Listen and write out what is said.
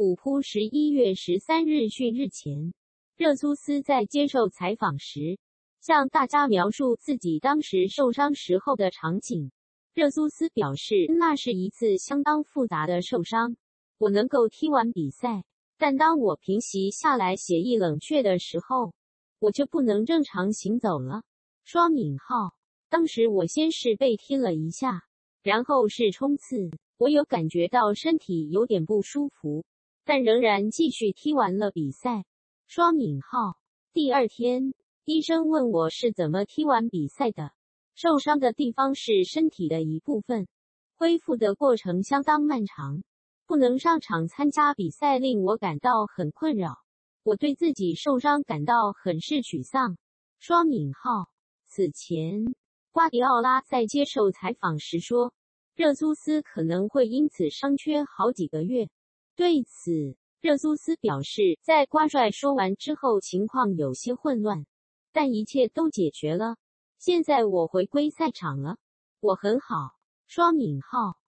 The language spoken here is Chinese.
虎扑11月13日讯日前，热苏斯在接受采访时，向大家描述自己当时受伤时候的场景。热苏斯表示，那是一次相当复杂的受伤，我能够踢完比赛，但当我平息下来血液冷却的时候，我就不能正常行走了。双引号，当时我先是被踢了一下，然后是冲刺，我有感觉到身体有点不舒服，但仍然继续踢完了比赛。双引号，第二天，医生问我是怎么踢完比赛的。受伤的地方是身体的一部分，恢复的过程相当漫长，不能上场参加比赛令我感到很困扰，我对自己受伤感到很是沮丧。双引号，此前，瓜迪奥拉在接受采访时说，热苏斯可能会因此伤缺好几个月。对此，热苏斯表示，在瓜帅说完之后情况有些混乱，但一切都解决了。现在我回归赛场了，我很好。双引号。